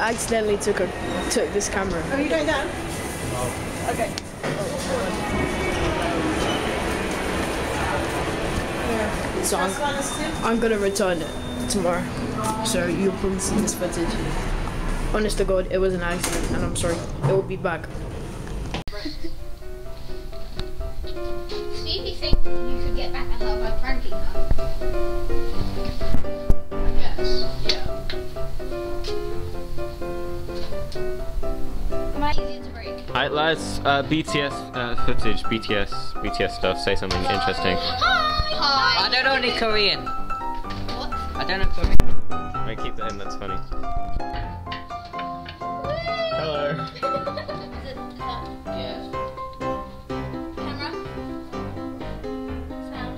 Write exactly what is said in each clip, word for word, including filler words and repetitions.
accidentally took a took this camera. Are you going down? No. Okay. Yeah. So I'm, I'm gonna return it tomorrow. So you'll probably see this footage. Honest to God, it was an accident, and I'm sorry. It will be back. Stevie thinks you could get back at her by pranking her. Yes. Yeah. Am I easier to break? Alright lads, uh, B T S uh, footage, B T S, B T S stuff, say something interesting. Hi! Hi! I don't know any Korean. What? I don't know Korean. Wait, keep that in, that's funny. Hello. Is it her? Yeah. Camera? Sound?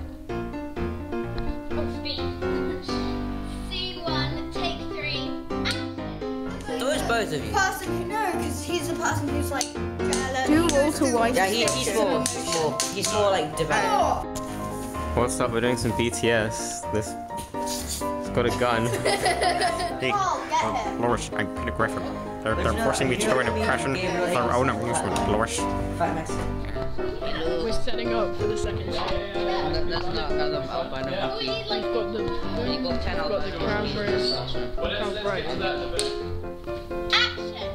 Oh, speed. Scene one, take three, action! Who is both of you? Person who knows, because he's the person who's like jealous. Do Walter White. Yeah, he, he's more, he's more, he's more like developed. What's up, we're doing some B T S. This, he's got a gun. Hey, Oh, get uh, him. Loris, I'm Peter Griffin. They're, they're forcing me to do an impression for their own amusement, Loris. We're setting up for the second show. There's not another albino monkey. We've got the You got ten we've got the crown prince. Crown right. Action!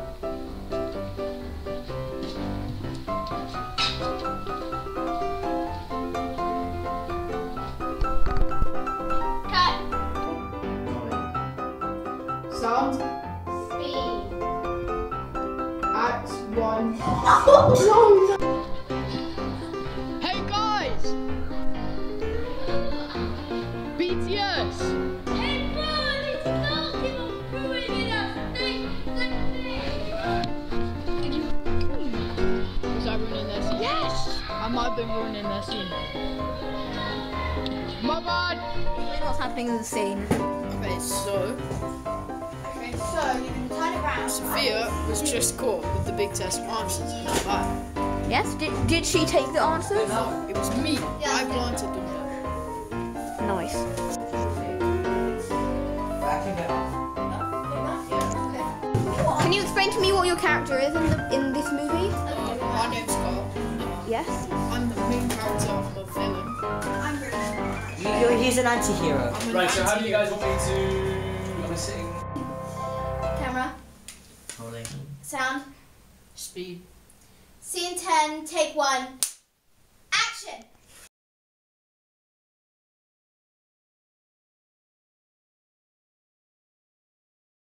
Cut! Sound. Speed! Act one. Hey guys! B T S! Hey, bud, it's not him ruining us! Stay, stay, Was I ruining their scene? Yes! I might have been ruining their scene. My bad! What's happening in the scene? Okay, so Okay, so you can turn it around. Sophia was just caught with the big test answers. Not bad. Yes, did, did she take the answers? No, it was me. Yeah. I planted them. Nice. Can you explain to me what your character is in, the, in this movie? My name's Carl. Yes? I'm the main character. I'm a villain. I'm You, he's an anti-hero. I'm an Right, so how do you anti- guys want me to... Am I sitting? Camera, Holding. sound. Speed. Scene ten, take one. Action!